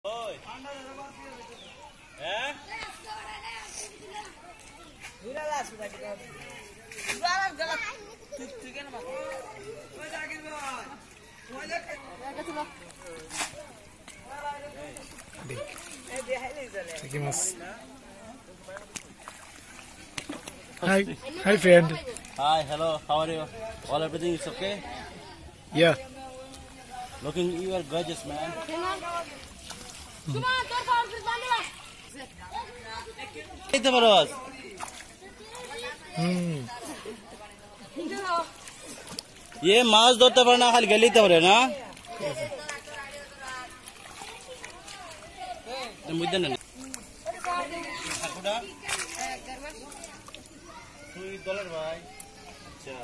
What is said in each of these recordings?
Hi friend. Hi, hello, how are you? All everything is okay? Yeah. Looking, you are gorgeous, man. Hey, Baroz. ये मांस दो तबर ना खाली गली तबर है ना मुद्दे ना $2 भाई अच्छा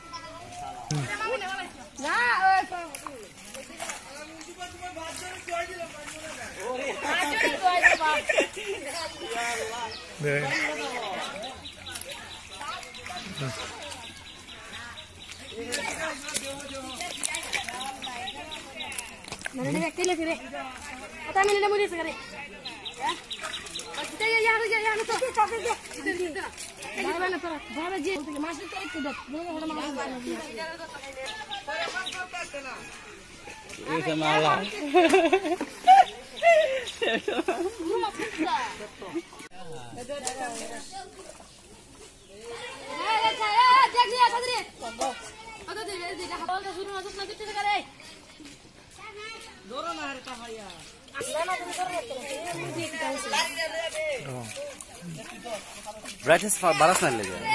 मैंने अकेले फिरे पता मैंने मुझे से करे यार तो बाबा ना पर बाबा जी मास्टर तो एक दे बोलो मास्टर ये समाला ब्राइटनेस बारह ना ले जाए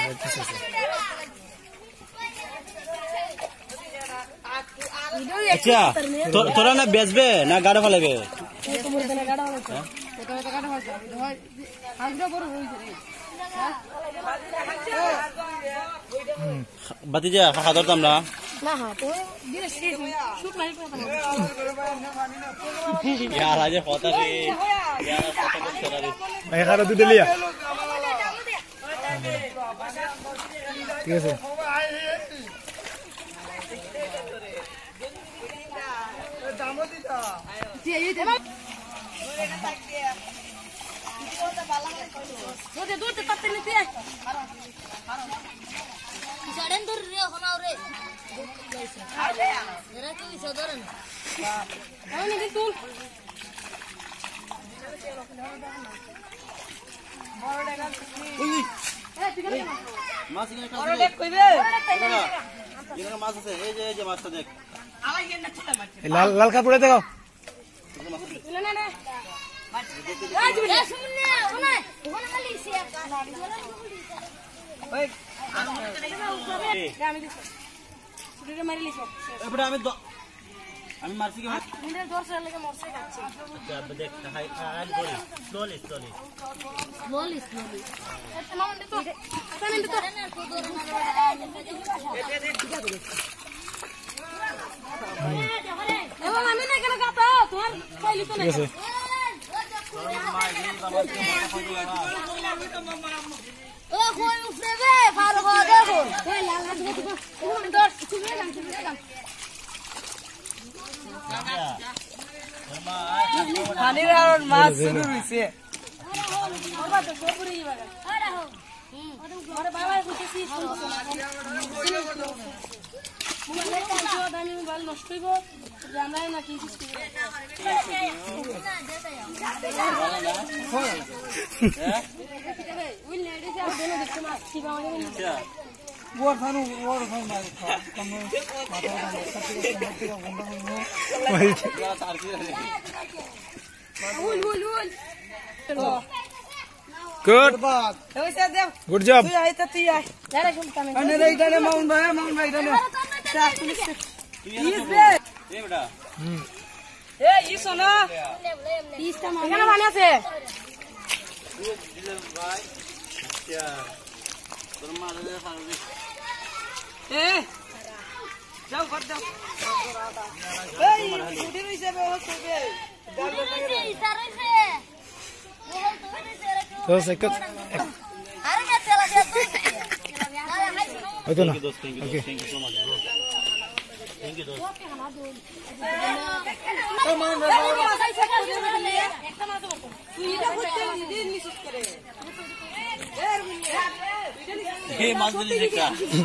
अच्छा तोरा ना बेचबे ना गाड़ा वाले बे भतीजा खादर तमला ना हां तो दिस शूट नहीं करता यार आज होता रे यार फोटो कुछ करा रे मैं खाना दूध लिया ठीक है लाल लाल कपड़े देखो আমি মারছি কি মিলে দর্শ লাগে মরছে কাছে আচ্ছা দেখ হাই হাই স্লোলি স্লোলি এটা মাউন্ট তো এটা তো দৌড় না এবার আমি না কেন কাটা তোমার কইলি তো না ও কই উফরে বে ফারো দেখো এই লাল হাত দেখো কোন দর্শ তুমি গান পানির আর মাছ শুরু হইছে বাবা তো সবুরি বাবা আরে হো আরে বাবা কইতেছি মোবাইল কাজও দামি মোবাইল নষ্ট হইব যে আমরা না কি কিছু উইল নেড়ে যা দেন দেখতে মাছ কি বাবা আচ্ছা ওর ফানু মাছ কম মাথা Good. Good job. So second. Itu na. Okay. Thank you so much, bro. Thank you, dost. এই মাছ দিলি একটা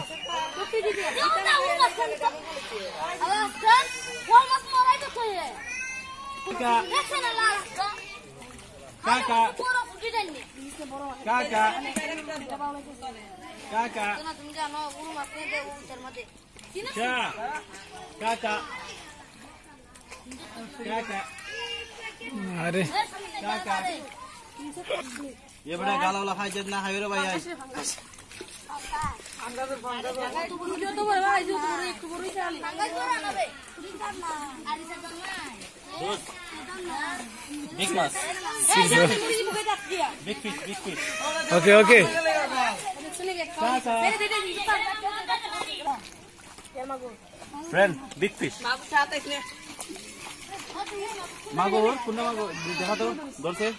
কাকা কাকা কাকা তুমি জানো গুরু মাছ দেওয়ার মধ্যে কাকা काका अरे काका ये बड़ा गाला वाला खाई जितना खाई रे भाई बिग मास big fish okay okay friend big fish मागोर कुंडा मागो देखा तो दूर से